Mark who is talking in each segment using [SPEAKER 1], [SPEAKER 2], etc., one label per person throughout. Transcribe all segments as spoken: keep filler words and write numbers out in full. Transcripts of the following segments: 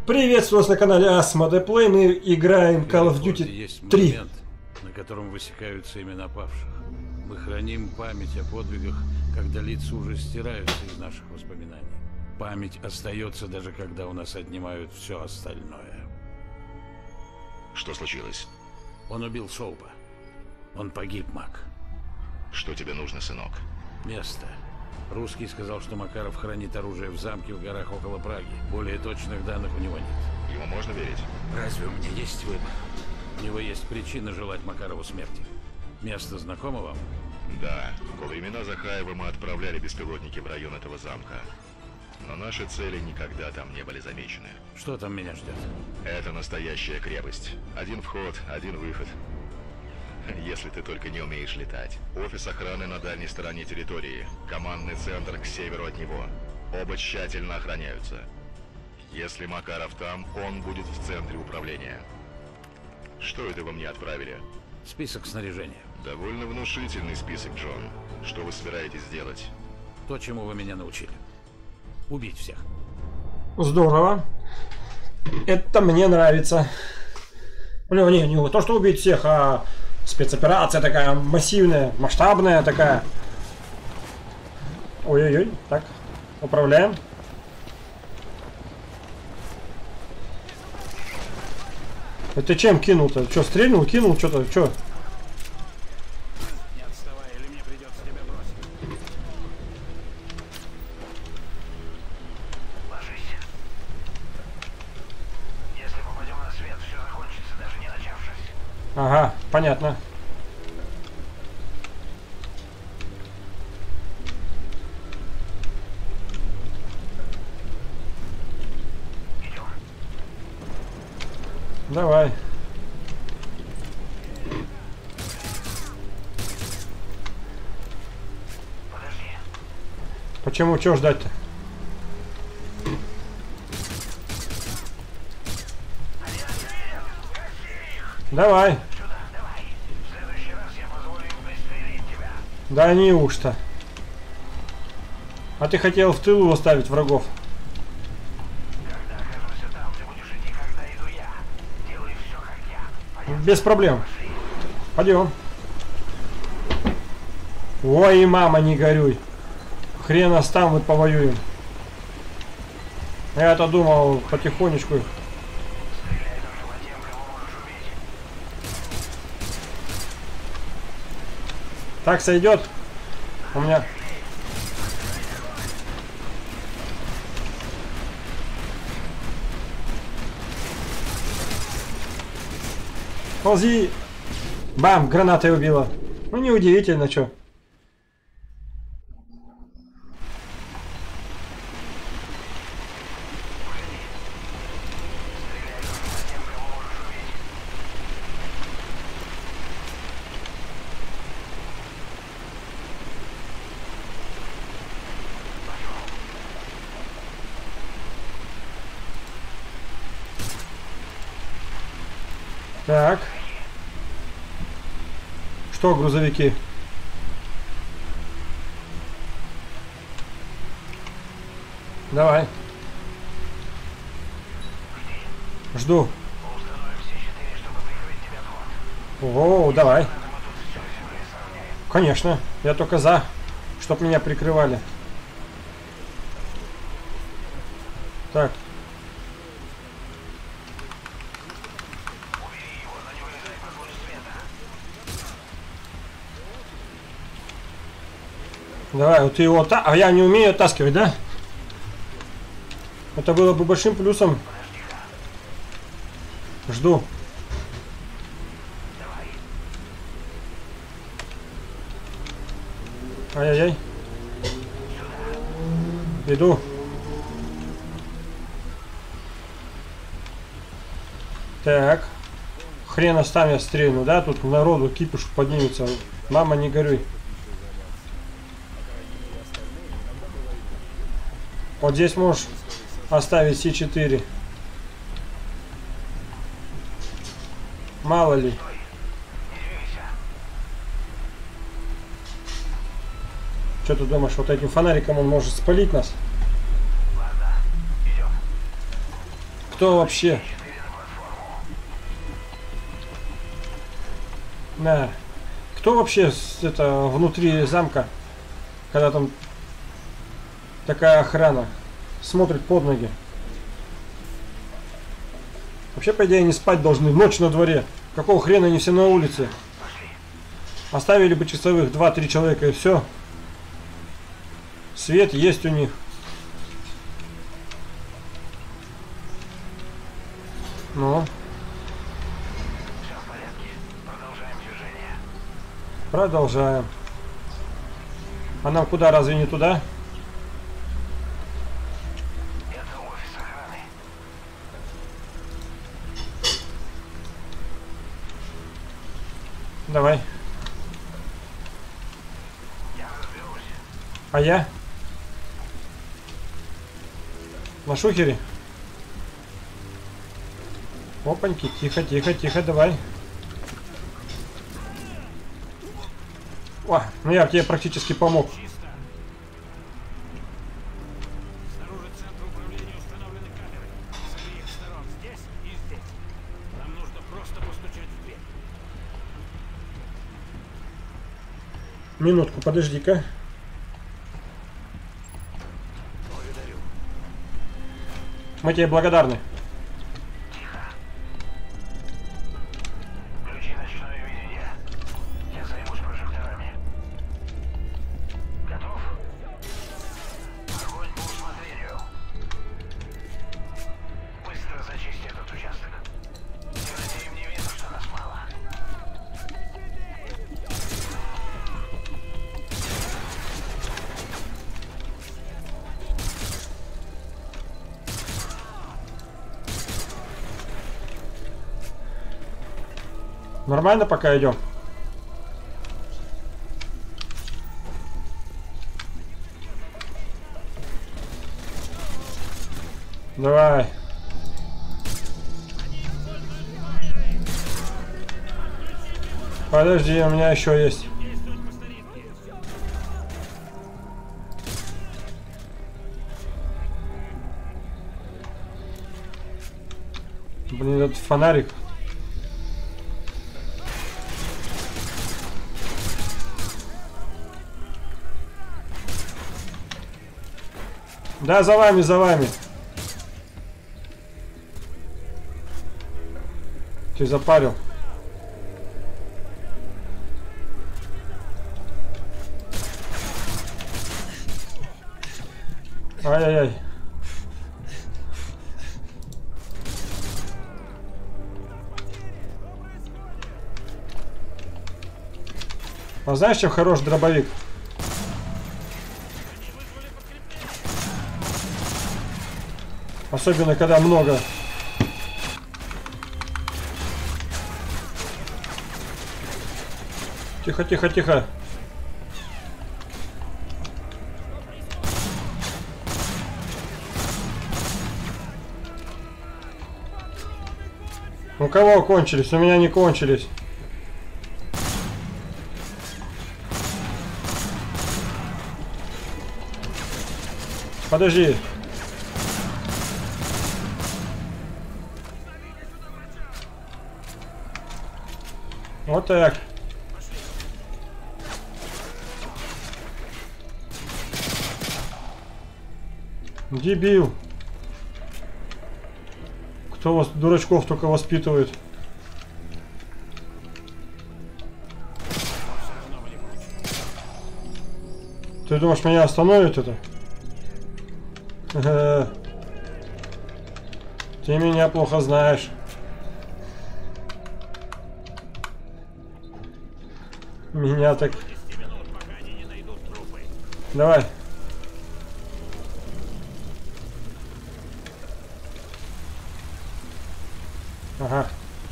[SPEAKER 1] Приветствую вас на канале Asmodee. Мы играем Call of Duty
[SPEAKER 2] есть
[SPEAKER 1] три.
[SPEAKER 2] момент, на котором высекаются имена павших. Мы храним память о подвигах, когда лица уже стираются из наших воспоминаний. Память остается даже когда у нас отнимают все остальное.
[SPEAKER 3] Что случилось?
[SPEAKER 2] Он убил Соупа. Он погиб, Мак.
[SPEAKER 3] Что тебе нужно, сынок?
[SPEAKER 2] Место. Русский сказал, что Макаров хранит оружие в замке в горах около Праги. Более точных данных у него нет.
[SPEAKER 3] Ему можно верить?
[SPEAKER 2] Разве у меня есть выбор? У него есть причина желать Макарову смерти. Место знакомо вам?
[SPEAKER 3] Да. Во времена Захаева мы отправляли беспилотники в район этого замка. Но наши цели никогда там не были замечены.
[SPEAKER 2] Что там меня ждет?
[SPEAKER 3] Это настоящая крепость. Один вход, один выход. Если ты только не умеешь летать. Офис охраны на дальней стороне территории. Командный центр к северу от него. Оба тщательно охраняются. Если Макаров там, он будет в центре управления. Что это вы мне отправили?
[SPEAKER 2] Список снаряжения.
[SPEAKER 3] Довольно внушительный список, Джон. Что вы собираетесь сделать?
[SPEAKER 2] То, чему вы меня научили. Убить всех.
[SPEAKER 1] Здорово. Это мне нравится. Ну, не, не то, что убить всех, а спецоперация такая массивная, масштабная такая. Ой-ой-ой. Так, управляем. Это чем кинул-то? Что, стрельнул, кинул, что-то, что?
[SPEAKER 2] Не отставай, или мне придется тебя бросить.
[SPEAKER 4] Ложись. Если попадем на свет, все закончится, даже не начавшись.
[SPEAKER 1] Ага, понятно.
[SPEAKER 4] Идем.
[SPEAKER 1] Давай.
[SPEAKER 4] Подожди.
[SPEAKER 1] Почему? Чего ждать-то? Давай.
[SPEAKER 4] Сюда, давай. В следующий раз я позволю им пристрелить тебя.
[SPEAKER 1] Да неужто? А ты хотел в тылу оставить врагов?
[SPEAKER 4] Когда окажемся там, ты будешь идти, когда иду я. Делай все, как я. Понятно?
[SPEAKER 1] Без проблем. Пойдем. Ой, мама, не горюй. Хрен нас там вот повоюем. Я-то думал потихонечку.
[SPEAKER 4] Стреляй только по тем, кого можешь убить.
[SPEAKER 1] Так сойдет. У меня... Ползи! Бам! Гранатой убила. Ну, неудивительно, что. Так. Что, грузовики? Давай. Жду.
[SPEAKER 4] Установим все четыре, чтобы прикрыть тебя вход.
[SPEAKER 1] О, давай.
[SPEAKER 4] Мы тут все землей сравняем.
[SPEAKER 1] Конечно. Я только за, чтоб меня прикрывали. Так.
[SPEAKER 4] Убери его, но не вылезай под луч света.
[SPEAKER 1] Давай, вот ты его та... А я не умею оттаскивать, да? Это было бы большим плюсом. Жду. Ай-яй-яй. Иду. Так. Хрена с там я стрельну, да? Тут народу кипиш поднимется. Мама, не горюй. Вот здесь можешь оставить Си четыре. Мало ли. Что ты думаешь, вот этим фонариком он может спалить нас?
[SPEAKER 4] Ладно, идем.
[SPEAKER 1] Кто вообще? Да. Кто вообще с- это внутри замка, когда там такая охрана смотрит под ноги? Вообще, по идее, они спать должны. Ночь на дворе. Какого хрена они все на улице? Оставили бы часовых два-три человека и все. Свет есть у них. Ну.
[SPEAKER 4] Все в порядке. Продолжаем движение.
[SPEAKER 1] Продолжаем. А нам куда? Разве не туда?
[SPEAKER 4] Это офис охраны.
[SPEAKER 1] Давай.
[SPEAKER 4] Я разберусь.
[SPEAKER 1] А я? На шухере? Опаньки, тихо, тихо, тихо, давай. О, ну я тебе практически помог.
[SPEAKER 5] Чисто. Снаружи центра управления установлены камеры. С обеих сторон, здесь и здесь. Нам нужно просто постучать в дверь.
[SPEAKER 1] Минутку, подожди-ка.
[SPEAKER 4] Благодарю.
[SPEAKER 1] Мы тебе благодарны.
[SPEAKER 4] Тихо. Включи ночное видение. Я займусь прожекторами. Готов? Огонь по усмотрению. Быстро зачисти этот участок. Тимофей, мне видно, что нас мало.
[SPEAKER 1] Нормально пока идем? Давай. Подожди, у меня еще есть.
[SPEAKER 5] Действовать по старинке.
[SPEAKER 1] Блин, этот фонарик. Да, за вами, за вами. Ты запарил. Ай-яй-яй. А знаешь, чем хорош дробовик? Особенно, когда много. Тихо, тихо, тихо. У кого кончились? У меня не кончились. Подожди. Вот так. Дебил. Кто вас, дурачков, только воспитывает? Ты думаешь, меня остановит это? Ага. Ты меня плохо знаешь. Меня так...
[SPEAKER 5] десять минут, пока они не найдут трупы.
[SPEAKER 1] Давай. Ага.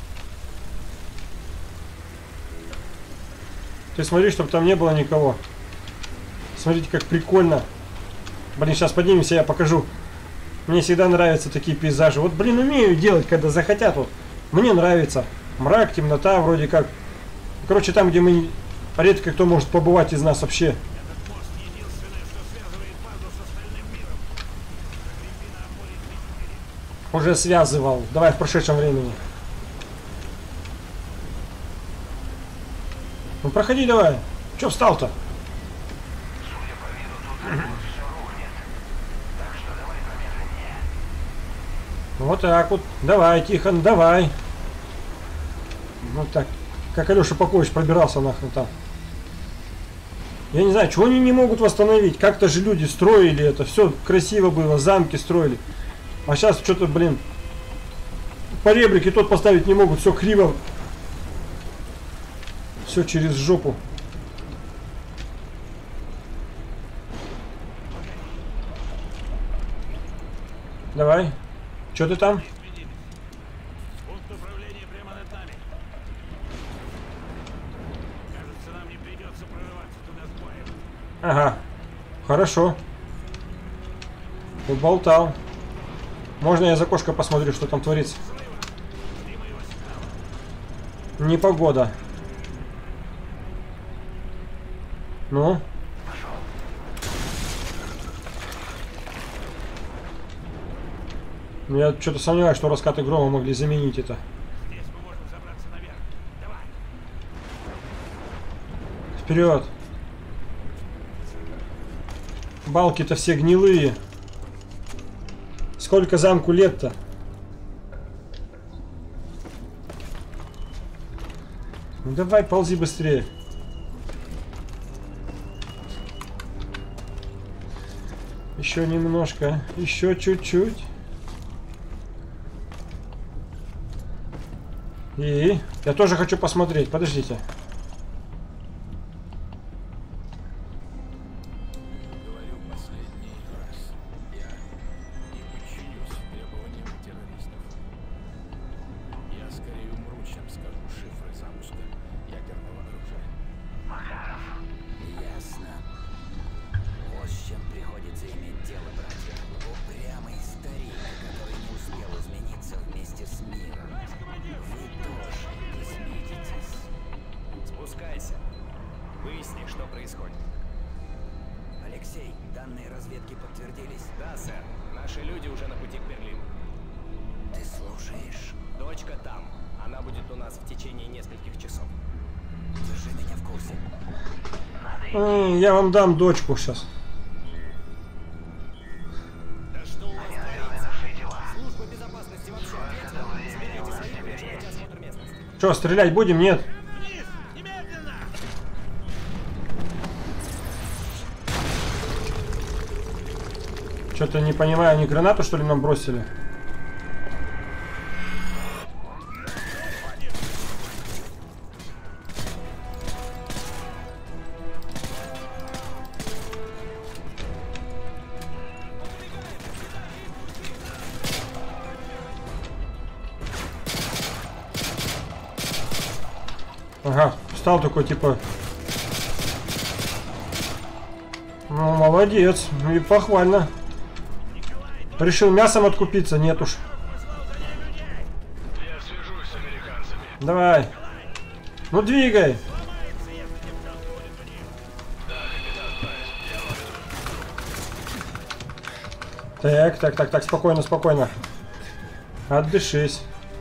[SPEAKER 1] Ты смотри, чтобы там не было никого. Смотрите, как прикольно. Блин, сейчас поднимемся, я покажу. Мне всегда нравятся такие пейзажи. Вот, блин, умею делать, когда захотят. Вот. Мне нравится. Мрак, темнота, вроде как. Короче, там, где мы... Редко кто может побывать из нас вообще.
[SPEAKER 5] Этот мост единственное, что связывает базу с остальным миром. Закрепи на опоре двигателей.
[SPEAKER 1] Уже связывал. Давай в прошедшем времени. Ну проходи давай. Че встал-то?
[SPEAKER 4] Судя по виду, тут вот все рухнет. Так что давай помедленнее.
[SPEAKER 1] Вот так вот. Давай, Тихон, давай. Вот так. Как Алеша Попович пробирался нахрен там. Я не знаю, чего они не могут восстановить. Как-то же люди строили это. Все красиво было, замки строили. А сейчас что-то, блин, по ребрике тот поставить не могут. Все криво. Все через жопу. Давай. Что ты там?
[SPEAKER 5] Пункт управления прямо над нами. Кажется, нам не придется прорываться туда с боем.
[SPEAKER 1] Ага. Хорошо. Уболтал. Можно я за окошко посмотрю, что там творится? Непогода. Ну? Я что-то сомневаюсь, что раскаты грома могли заменить это.
[SPEAKER 5] Здесь мы можем забраться наверх. Давай.
[SPEAKER 1] Вперед! Балки-то все гнилые. Сколько замку лет-то? Ну давай, ползи быстрее. Еще немножко. Еще чуть-чуть. И я тоже хочу посмотреть. Подождите.
[SPEAKER 5] Говорю последний раз. Я не подчинюсь требованиям террористов. Я скорее умру, чем скажу шифры запуска ядерного оружия.
[SPEAKER 4] Макаров.
[SPEAKER 6] Ясно. Вот с чем приходится иметь дело, братья. Упрямый старик, который не успел измениться вместе с миром. Вы тоже изменитесь.
[SPEAKER 7] Спускайся. Выясни, что происходит.
[SPEAKER 6] Алексей, данные разведки подтвердились.
[SPEAKER 7] Да, сэр. Наши люди уже на пути к Берлину.
[SPEAKER 6] Ты слушаешь?
[SPEAKER 7] Дочка там. Она будет у нас в течение нескольких часов.
[SPEAKER 6] Держи меня в курсе.
[SPEAKER 1] М, Я вам дам дочку сейчас.
[SPEAKER 7] Да что у вас
[SPEAKER 4] Они сделали
[SPEAKER 7] творится?
[SPEAKER 4] наши дела.
[SPEAKER 7] Служба безопасности вообще ответила. Сменяйте свои, начинайте осмотр местности.
[SPEAKER 1] Что, стрелять будем? Нет.
[SPEAKER 5] Вниз! Немедленно!
[SPEAKER 1] Что-то не понимаю, они гранату что ли нам бросили? Ага, встал такой типа. Ну, молодец, и похвально. Решил мясом откупиться, нет уж.
[SPEAKER 4] Я свяжусь с американцами.
[SPEAKER 1] Давай. Ну двигай. Так, так, так, так, спокойно, спокойно. Отдышись.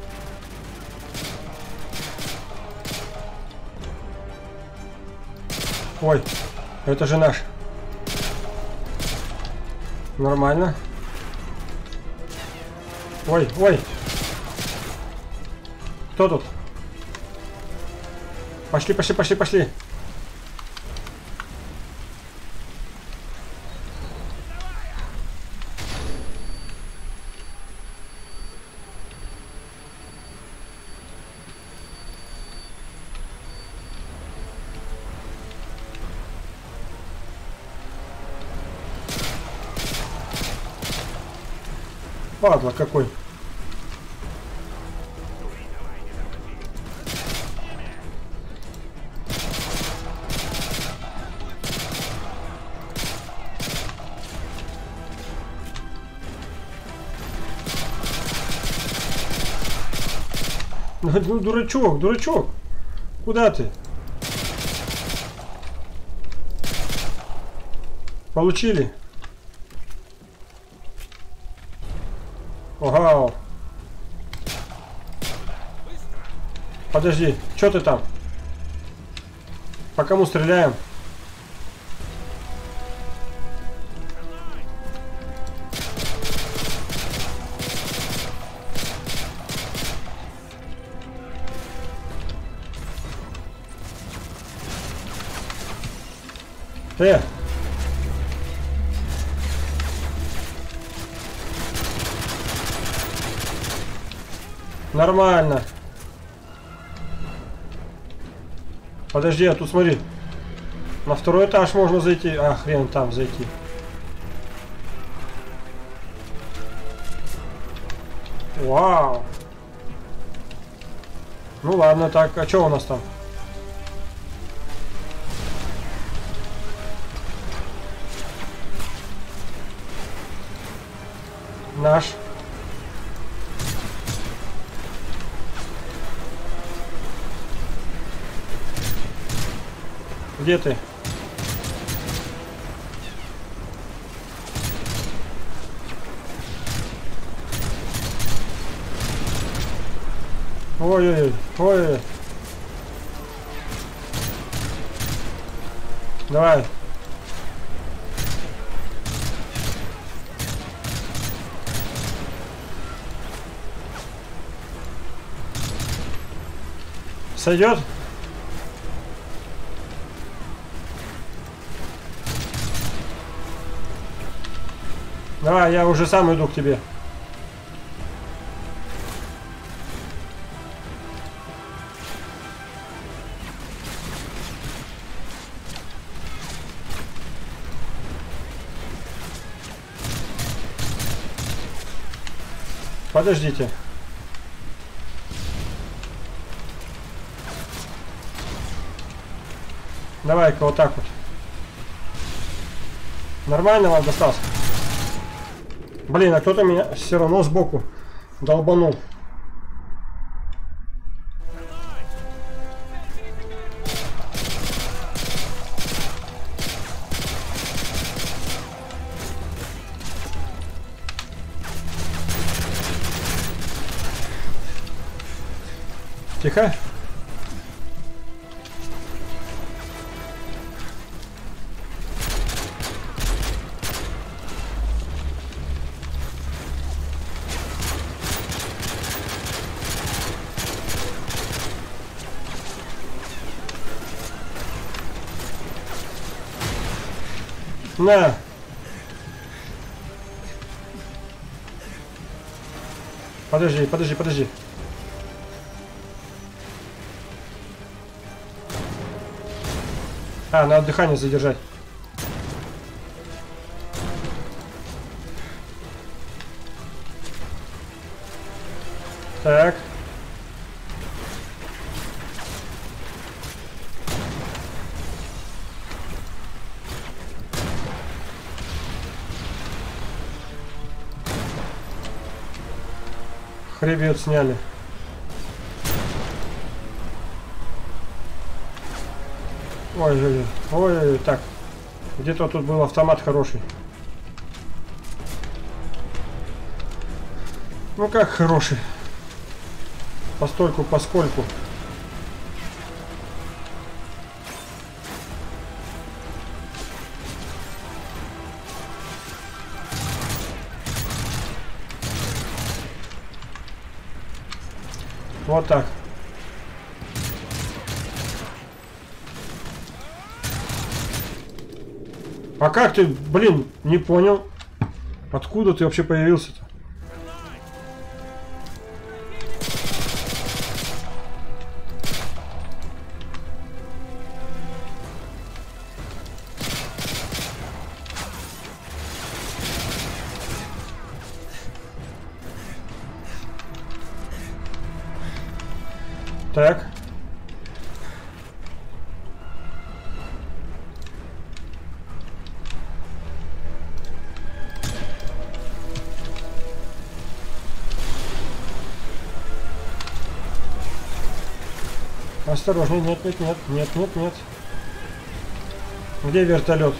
[SPEAKER 1] Ой, это же наш. Нормально. Ой, ой. Кто тут? Пошли, пошли, пошли, пошли. Падла какой. Ну, дурачок, дурачок. Куда ты? Получили? Ого. Подожди, что ты там? По кому стреляем? Э! Нормально. Подожди, а тут смотри. На второй этаж можно зайти. А, хрен там зайти. Вау. Ну ладно, так, а что у нас там? Наш. Где ты? Ой-ой-ой, ой-ой. Давай. Сойдет? Давай, я уже сам иду к тебе. Подождите. Давай-ка вот так вот. Нормально вам достался? Блин, а кто-то меня все равно сбоку долбанул. Тихо. На. Подожди, подожди, подожди. А, надо дыхание задержать. Так. Хребет сняли. Ой-ой-ой, ой-ой-ой, так. Где-то тут был автомат хороший. Ну как хороший? Постольку, поскольку. Вот так. А как ты, блин, не понял? Откуда ты вообще появился-то? Так. Осторожней, нет, нет, нет, нет, нет, нет. Где вертолет?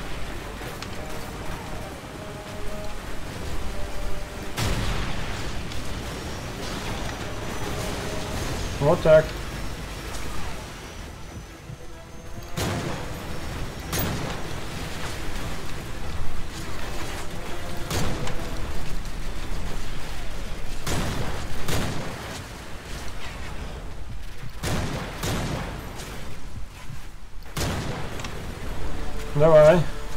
[SPEAKER 1] Вот так. Давай.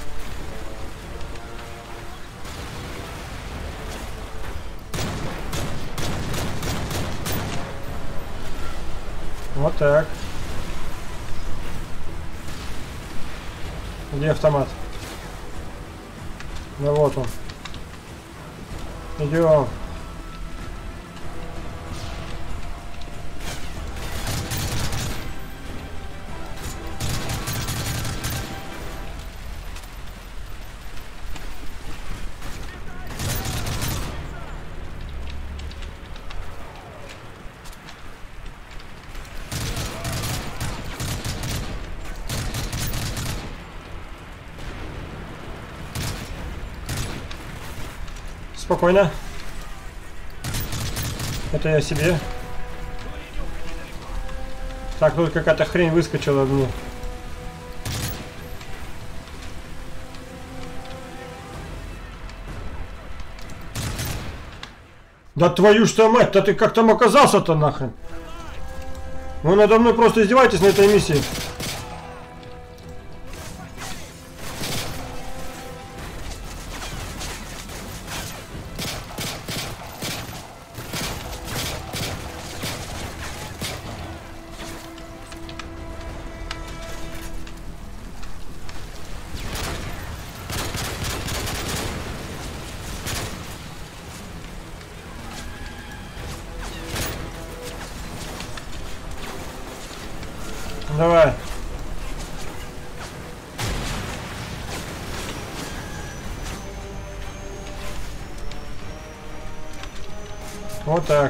[SPEAKER 1] Вот так. Где автомат? Да вот он. Идем. Спокойно. Это я себе. Так, тут какая-то хрень выскочила мне. Да твою что мать, да ты как там оказался-то нахрен? Вы надо мной просто издеваетесь на этой миссии. Давай. Вот так.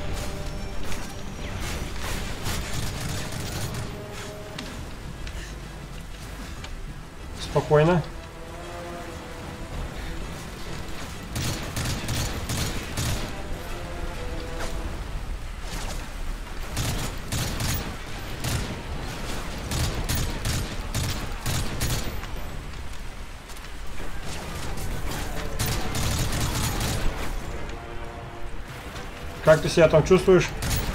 [SPEAKER 1] Спокойно. Как ты себя там чувствуешь?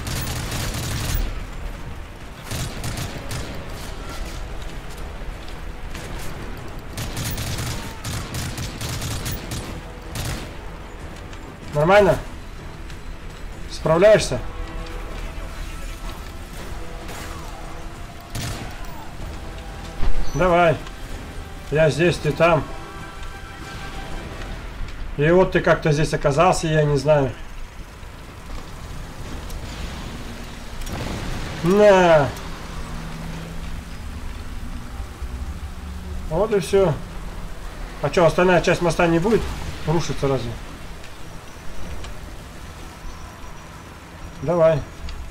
[SPEAKER 1] Нормально? Справляешься? Давай. Я здесь, ты там. И вот ты как-то здесь оказался, я не знаю. На. Вот и все. А что, остальная часть моста не будет рушиться разве? Давай.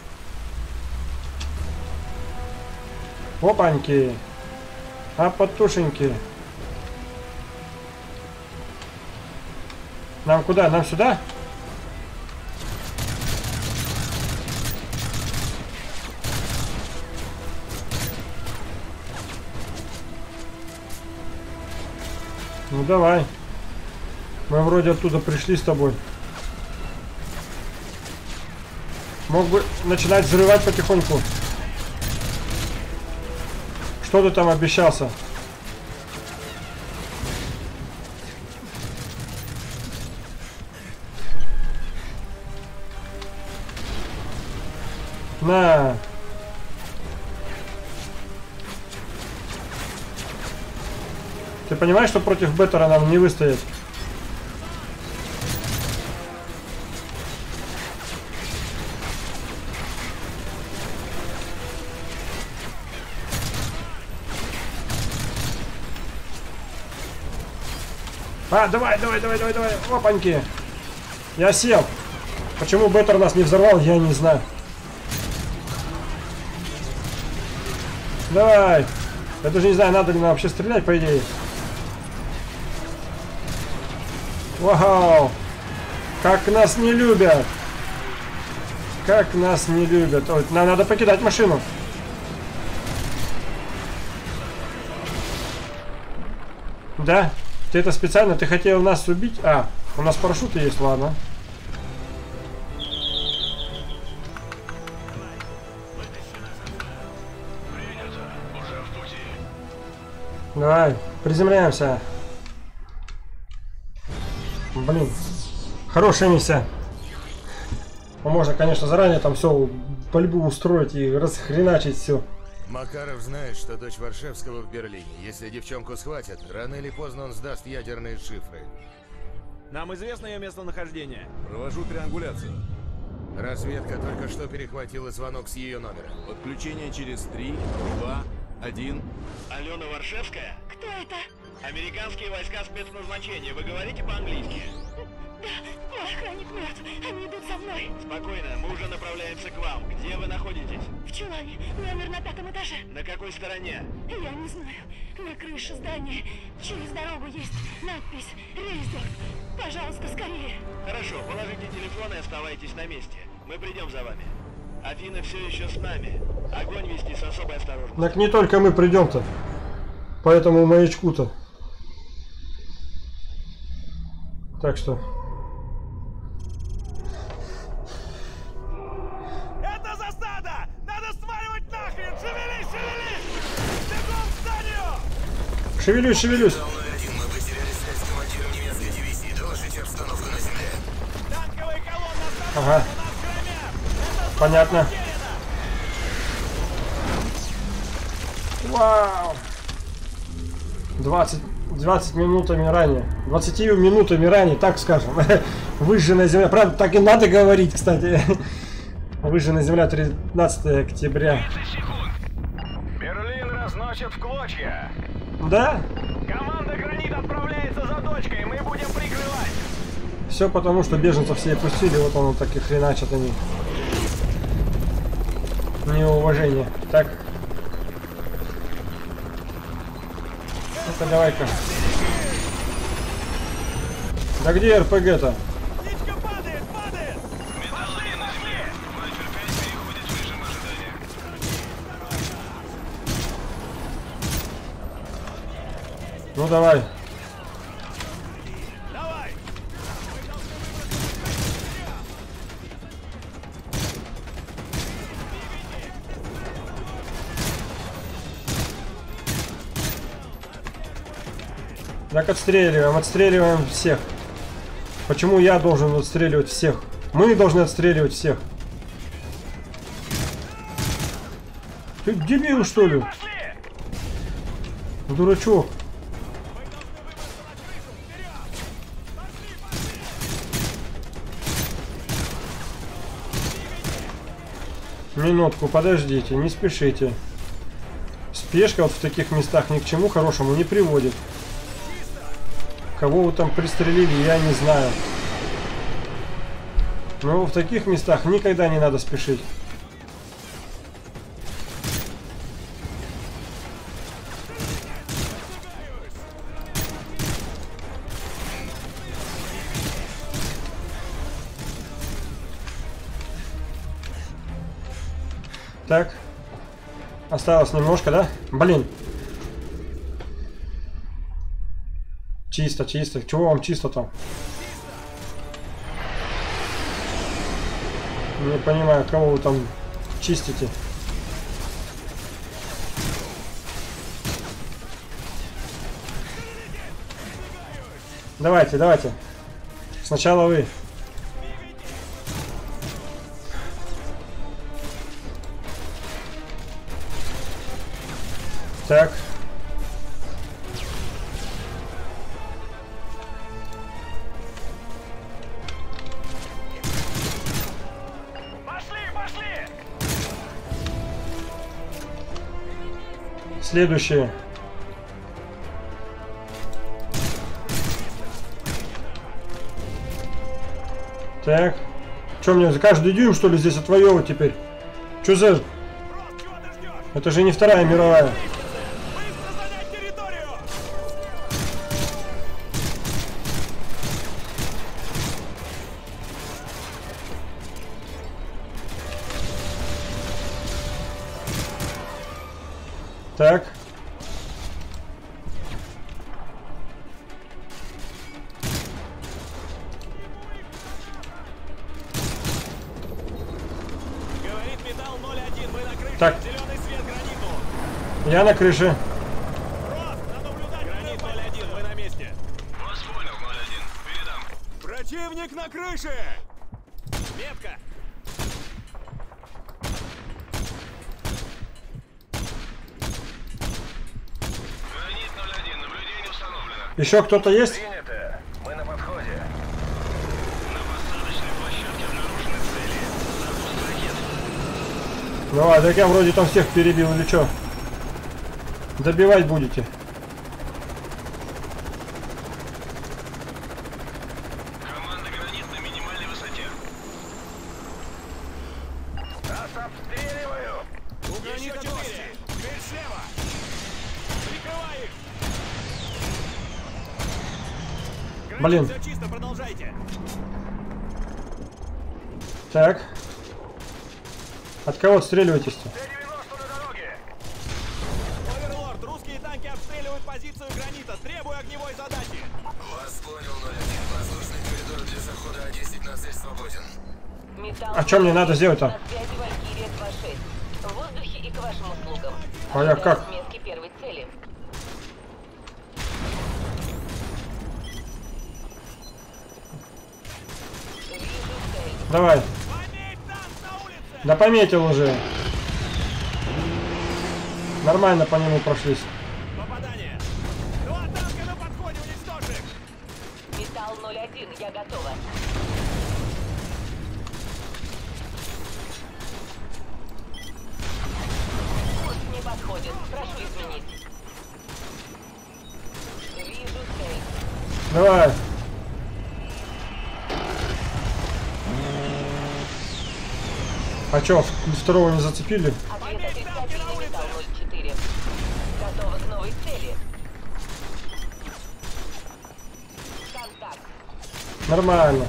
[SPEAKER 1] Опаньки. А потушеньки. Нам куда? Нам сюда? Ну давай. Мы вроде оттуда пришли с тобой. Мог бы начинать взрывать потихоньку. Что ты там обещался? На. Ты понимаешь, что против Беттера нам не выстоять? А, давай, давай, давай, давай, давай. Опаньки. Я сел. Почему Беттер нас не взорвал, я не знаю. Давай. Я даже не знаю, надо ли нам вообще стрелять, по идее. Вау. Как нас не любят. Как нас не любят. Ой, нам надо покидать машину. Да? Ты это специально? Ты хотел нас убить? А, у нас парашюты есть, ладно. Давай, приземляемся. Блин, хорошая миссия. Можно, конечно, заранее там все пальбу устроить и расхреначить все.
[SPEAKER 8] Макаров знает, что дочь Варшевского в Берлине. Если девчонку схватят, рано или поздно он сдаст ядерные шифры.
[SPEAKER 7] Нам известно ее местонахождение.
[SPEAKER 8] Провожу триангуляцию. Разведка только что перехватила звонок с ее номера.
[SPEAKER 7] Подключение через три, два, один.
[SPEAKER 4] Алена Варшевская?
[SPEAKER 9] Кто это?
[SPEAKER 4] Американские войска спецназначения. Вы говорите по-английски?
[SPEAKER 9] Да, мой охранник мертв. Они идут за мной.
[SPEAKER 4] Спокойно, мы уже направляемся к вам. Где вы находитесь?
[SPEAKER 9] В чулане. Номер на пятом этаже.
[SPEAKER 4] На какой стороне?
[SPEAKER 9] Я не знаю. На крыше здания. Через дорогу есть надпись «Рейсдорф». Пожалуйста, скорее.
[SPEAKER 4] Хорошо, положите телефон и оставайтесь на месте. Мы придем за вами. Афина все еще с нами. Огонь вести с особой осторожностью.
[SPEAKER 1] Так не только мы придем-то. По этому маячку-то. Так что...
[SPEAKER 7] Это засада! Надо сваливать нахрен! Шевелись, шевелись! Бегом к зданию!
[SPEAKER 1] Шевелюсь, шевелюсь.
[SPEAKER 8] Мы потеряли связь с командиром немецкой дивизии. Доложите обстановку на земле.
[SPEAKER 7] Танковая колонна остановилась
[SPEAKER 1] Ага.
[SPEAKER 7] у нас в храме! Это
[SPEAKER 1] Понятно. Вау! двадцать, двадцать минутами ранее. двадцатью минутами ранее, так скажем. Выжженная земля. Правда, так и надо говорить, кстати. Выжженная земля тринадцатого октября.
[SPEAKER 7] Берлин разносит в клочья.
[SPEAKER 1] Да?
[SPEAKER 7] Команда «Гранит» отправляется за дочкой, мы будем прикрывать.
[SPEAKER 1] Все потому, что беженцев все пустили, вот он так и хреначат они. Неуважение. Так. Ну-ка, давай-ка. Да где эр пэ гэ-то?
[SPEAKER 7] Птичка падает, падает! Пошли, пошли!
[SPEAKER 1] Ну давай.
[SPEAKER 7] Давай!
[SPEAKER 1] Так отстреливаем, отстреливаем всех. Почему я должен отстреливать всех? Мы должны отстреливать всех. Ты дебил, что ли?
[SPEAKER 7] Пошли!
[SPEAKER 1] Дурачок. Минутку, подождите, не спешите. Спешка вот в таких местах ни к чему хорошему не приводит. Кого вы там пристрелили, я не знаю. Но в таких местах никогда не надо спешить. Так. Осталось немножко, да? Блин. Чисто, чисто. Чего вам чисто там? Не понимаю, кого вы там чистите. Давайте, давайте. Сначала вы. Так.
[SPEAKER 7] Пошли, пошли!
[SPEAKER 1] Следующее. Так. Что мне за каждый дюйм, что ли, здесь отвоевывать теперь? Что за...
[SPEAKER 7] Рот, чего ты ждешь?
[SPEAKER 1] Это же не Вторая мировая.
[SPEAKER 7] Быстро занять территорию!
[SPEAKER 1] Так.
[SPEAKER 7] Говорит металл ноль один, мы на крыше.
[SPEAKER 1] Так.
[SPEAKER 7] Зеленый свет граниту.
[SPEAKER 1] Я на крыше.
[SPEAKER 7] Рост, надо месте.
[SPEAKER 5] Вас понял, ноль один. Передам.
[SPEAKER 7] Противник на крыше! Метка!
[SPEAKER 5] Гранит ноль один. Наблюдение установлено.
[SPEAKER 1] Еще кто-то есть?
[SPEAKER 5] Принято. Мы на подходе. На посадочной площадке обнаружены цели. Запуск ракет.
[SPEAKER 1] Давай, так я вроде там всех перебил или что? Добивать будете?
[SPEAKER 5] Команда «Гранит» на минимальной высоте. Нас обстреливают!
[SPEAKER 7] У гранита четыре! Дверь слева! Прикрывай их!
[SPEAKER 1] Блин.
[SPEAKER 7] Все чисто, продолжайте!
[SPEAKER 1] Так. От кого отстреливаетесь-то?
[SPEAKER 5] Т девяносто на дороге!
[SPEAKER 7] Оверлорд, русские танки обстреливают позицию гранита. Требую огневой задачи.
[SPEAKER 8] Вас понял, ноль один. Воздушный коридор для захода А десять на цель свободен.
[SPEAKER 1] А что мне надо сделать-то?
[SPEAKER 10] На связи Валькирия два шесть. В воздухе и к вашим услугам.
[SPEAKER 1] А я как?
[SPEAKER 10] Сметки первой цели. Вижу цель.
[SPEAKER 1] Давай.
[SPEAKER 7] Пометь танк на улице!
[SPEAKER 1] Да пометил уже. Нормально по нему прошлись.
[SPEAKER 7] Попадание! Два танка на подходе, уничтожь их!
[SPEAKER 10] Металл ноль один, я готова. Пусть не подходит, прошу изменить. Вижу цель.
[SPEAKER 1] Давай. А чё, второго не зацепили?
[SPEAKER 10] Ответ отрицательный, металл ноль четыре. Готова к новой цели. Контакт.
[SPEAKER 1] Нормально.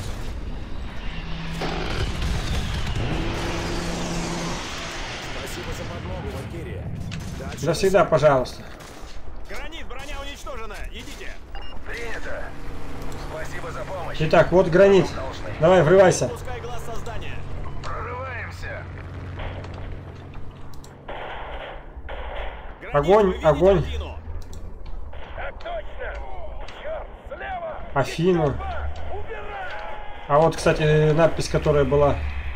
[SPEAKER 7] Спасибо за подмогу, Валькирия. Дальше
[SPEAKER 1] Да всегда, пожалуйста.
[SPEAKER 7] Гранит, броня уничтожена. Идите.
[SPEAKER 5] Принято. Спасибо за помощь.
[SPEAKER 1] Итак, вот гранит. Давай, врывайся.
[SPEAKER 7] Пускай глаз создания.
[SPEAKER 5] Прорываемся.
[SPEAKER 7] Гранит,
[SPEAKER 1] Огонь,
[SPEAKER 7] вы видите
[SPEAKER 1] огонь.
[SPEAKER 7] Афину?
[SPEAKER 5] Так точно. Черт, слева.
[SPEAKER 1] Афину. А вот, кстати, надпись, которая была.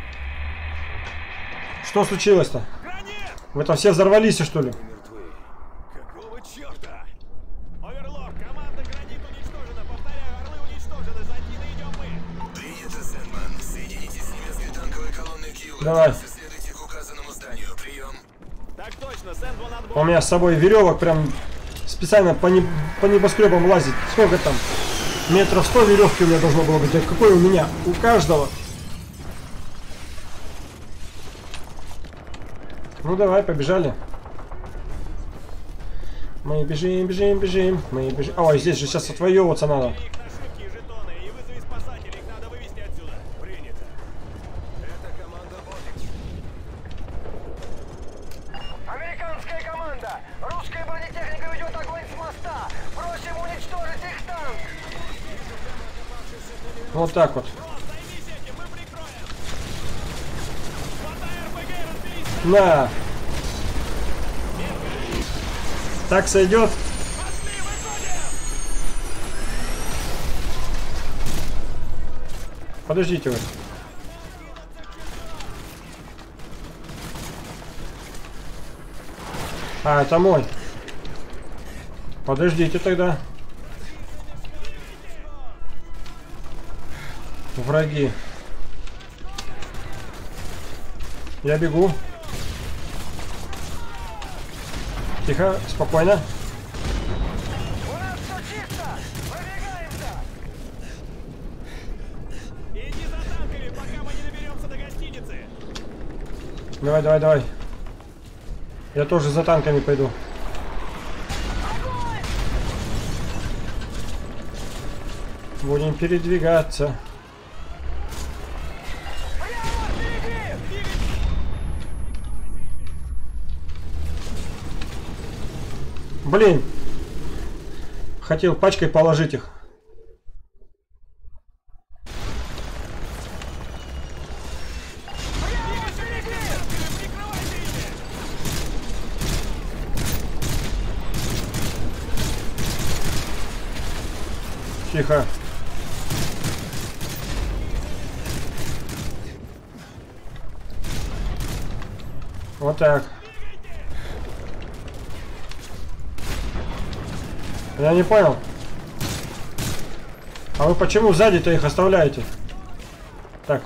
[SPEAKER 1] Что случилось-то?
[SPEAKER 7] Гранит!
[SPEAKER 1] Вы там все взорвались, что ли?
[SPEAKER 7] Какого черта? Оверлорд, команда Гранит уничтожена. Повторяю, орлы уничтожены. За Афиной идем мы.
[SPEAKER 8] Принято, Сэндман. Соединитесь с немецкой танковой колонной Кью.
[SPEAKER 1] Давай.
[SPEAKER 8] Следуйте к указанному зданию. Прием.
[SPEAKER 7] Так точно, Сэндман отбой.
[SPEAKER 1] У меня с собой веревок прям специально по, не- по небоскребам лазить. Сколько там? Метров сто веревки у меня должно было быть. А какой у меня? У каждого. Ну давай, побежали. Мы бежим, бежим, бежим. Мы бежим. Ой, здесь же сейчас отвоевываться надо.
[SPEAKER 7] Их на шибки и жетоны и вызови спасателей. Их надо вывести отсюда. Принято. Это команда Оникс.
[SPEAKER 5] Американская команда. Русская бронетехника ведет огонь с моста. Просим уничтожить их танк.
[SPEAKER 1] Вот так вот.
[SPEAKER 7] Рос, займись этим, мы прикроем. Хватай эр пэ гэ, разберись с
[SPEAKER 1] На. Так сойдет.
[SPEAKER 7] Пошли, выходим!
[SPEAKER 1] Подождите вы. А, это мой. Подождите тогда. Враги. Я бегу. Тихо, спокойно.
[SPEAKER 5] У нас все чисто. Продвигаемся.
[SPEAKER 7] Иди за танками, пока мы не доберемся до гостиницы.
[SPEAKER 1] Давай, давай, давай. Я тоже за танками пойду. Будем передвигаться. Блин. Хотел пачкой положить их. Тихо. Вот так. Я не понял. А вы почему сзади-то их оставляете? Так.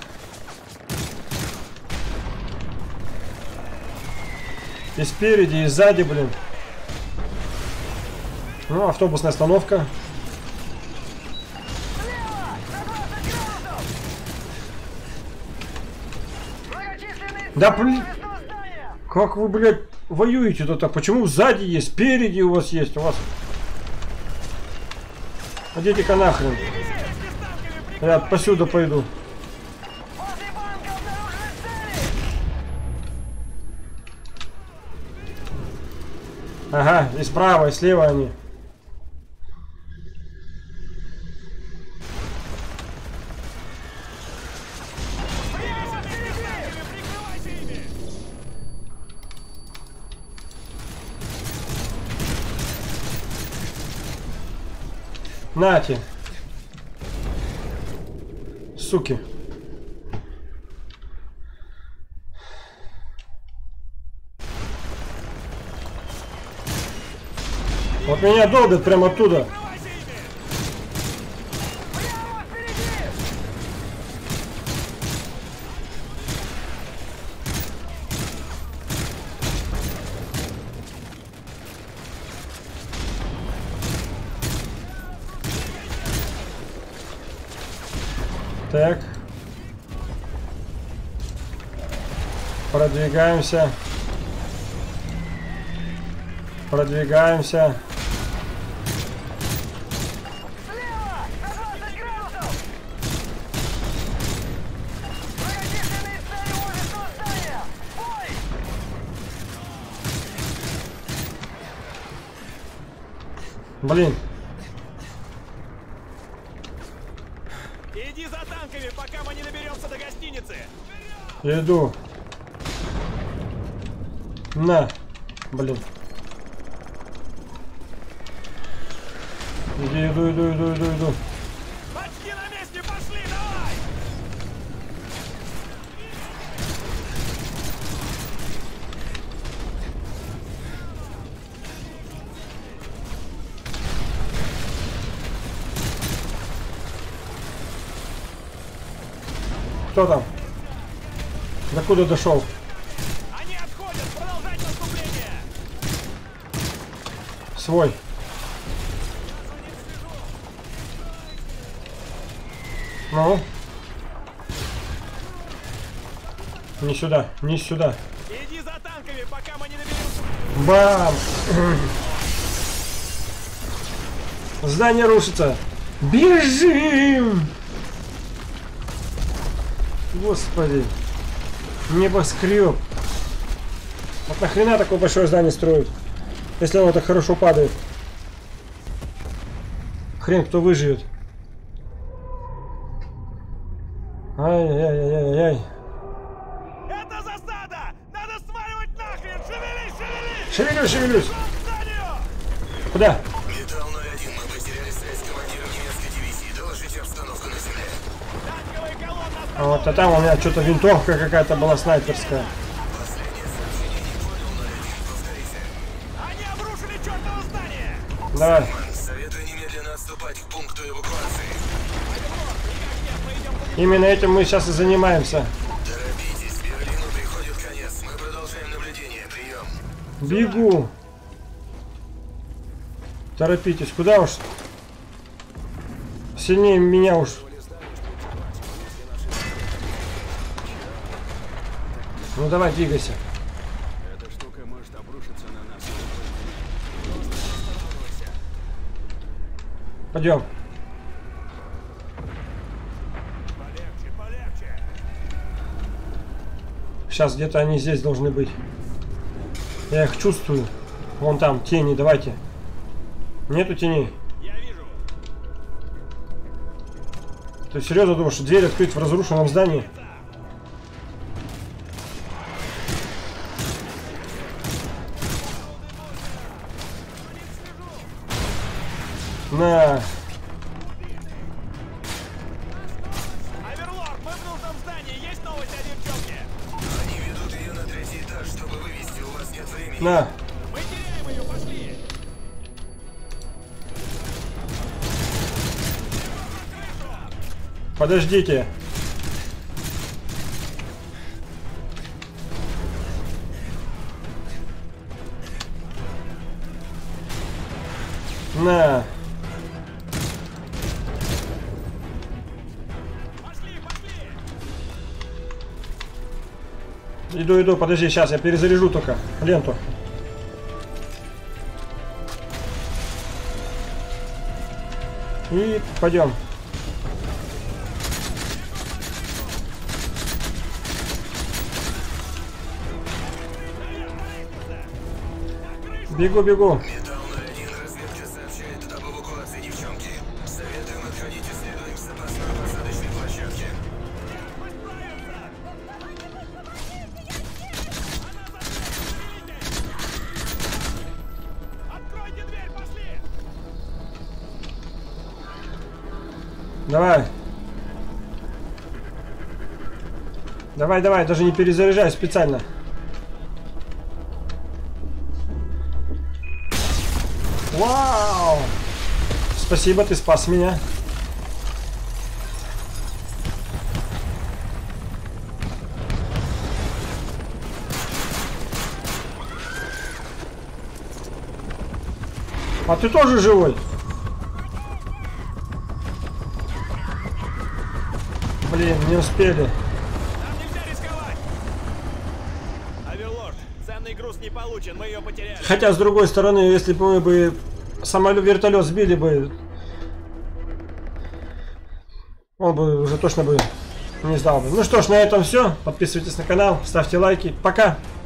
[SPEAKER 1] И спереди, и сзади, блин. Ну, автобусная остановка. Да, блин. Как вы, блядь, воюете тут? А почему сзади есть, спереди у вас есть? У вас... Идите-ка нахрен. Я посюда пойду. Ага, и справа, и слева они. Нате. Суки. Вот меня долбят прямо оттуда. Так. Продвигаемся. Продвигаемся. Блин.
[SPEAKER 7] Иди за танками, пока мы не доберемся до гостиницы.
[SPEAKER 1] Иду. На. Блин. Иди, иду, иду, иду, иду, иду.
[SPEAKER 7] Почти на месте, пошли, давай!
[SPEAKER 1] Кто там? Докуда дошел?
[SPEAKER 7] Они отходят, продолжать наступление!
[SPEAKER 1] Свой. Ну? Не сюда, не сюда.
[SPEAKER 7] Иди за танками, пока мы не доберемся.
[SPEAKER 1] Бам! Здание рушится. Бежим! Господи. Небоскреб. Вот нахрена такое большое здание строят, если оно так хорошо падает? Хрен кто выживет. Ай-яй-яй-яй-яй.
[SPEAKER 7] Это засада! Надо сваливать нахрен! Шевелись, шевелись!
[SPEAKER 1] Шевелюсь, шевелюсь. Куда?
[SPEAKER 8] Металл ноль один, мы потеряли связь с командиром немецкой дивизии. Доложите обстановку на земле.
[SPEAKER 7] Танковая колонна!
[SPEAKER 1] А вот а там у меня что-то винтовка какая-то была снайперская.
[SPEAKER 8] Последнее сообщение не понял, ноль один, повторите.
[SPEAKER 7] Они обрушили чертово здание!
[SPEAKER 1] Давай.
[SPEAKER 8] Советую немедленно отступать к пункту эвакуации.
[SPEAKER 1] Именно этим мы сейчас и занимаемся.
[SPEAKER 8] Торопитесь, Берлину приходит конец. Мы продолжаем наблюдение. Прием.
[SPEAKER 1] Бегу. Торопитесь. Куда уж? Сильнее меня уж. Ну давай, двигайся.
[SPEAKER 5] Эта штука может обрушиться на нас.
[SPEAKER 1] Пойдем.
[SPEAKER 7] Полегче, полегче!
[SPEAKER 1] Сейчас где-то они здесь должны быть. Я их чувствую. Вон там, тени, давайте. Нету теней.
[SPEAKER 7] Я вижу.
[SPEAKER 1] Ты серьезно думаешь, что дверь открыть в разрушенном здании? На. На.
[SPEAKER 7] Мы теряем ее, пошли!
[SPEAKER 1] Подождите. На.
[SPEAKER 7] Пошли, пошли!
[SPEAKER 1] Иду, иду, подожди, сейчас я перезаряжу только ленту. И пойдем. Бегу, бегу.
[SPEAKER 7] Откройте дверь, пошли!
[SPEAKER 1] Давай. Давай, давай, даже не перезаряжай специально. Вау! Спасибо, ты спас меня. А ты тоже живой? Блин, не успели.
[SPEAKER 7] Нам нельзя рисковать! Оверлорд, ценный груз не получен, мы ее потеряли.
[SPEAKER 1] Хотя, с другой стороны, если бы мы бы самолет, вертолет сбили бы, он бы уже точно бы не сдал бы. Ну что ж, на этом все. Подписывайтесь на канал, ставьте лайки. Пока!